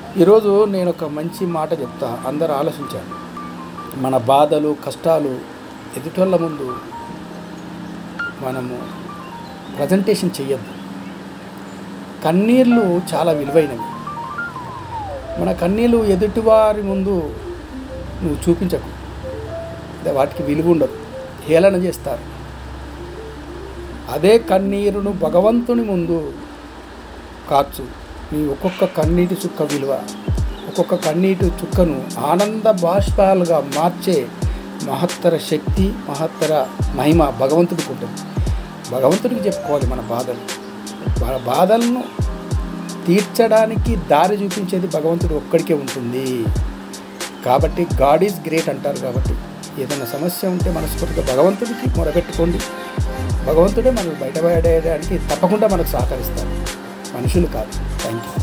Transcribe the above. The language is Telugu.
ఈరోజు నేను ఒక మంచి మాట చెప్తా, అందరూ ఆలోచించాను. మన బాధలు కష్టాలు ఎదుటోళ్ళ ముందు మనము ప్రజెంటేషన్ చేయొద్దు. కన్నీళ్ళు చాలా విలువైనవి. మన కన్నీళ్ళు ఎదుటివారి ముందు నువ్వు చూపించకు, వాటికి విలువ ఉండదు, హేళన చేస్తారు. అదే కన్నీరును భగవంతుని ముందు కార్చు. నీ ఒక్కొక్క కన్నీటి చుక్క విలువ, ఒక్కొక్క కన్నీటి చుక్కను ఆనంద బాష్పాలుగా మార్చే మహత్తర శక్తి, మహత్తర మహిమ భగవంతుడికి ఉంటుంది. భగవంతుడికి చెప్పుకోవాలి మన బాధలను తీర్చడానికి దారి చూపించేది భగవంతుడు ఒక్కడికే ఉంటుంది. కాబట్టి గాడ్ ఈజ్ గ్రేట్ అంటారు. కాబట్టి ఏదైనా సమస్య ఉంటే మనస్ఫూర్తిగా భగవంతుడికి మొరపెట్టుకోండి. భగవంతుడే మనల్ని బయటపడేయడానికి తప్పకుండా మనకు సహకరిస్తారు, మనుషులు కాదు. Thank you.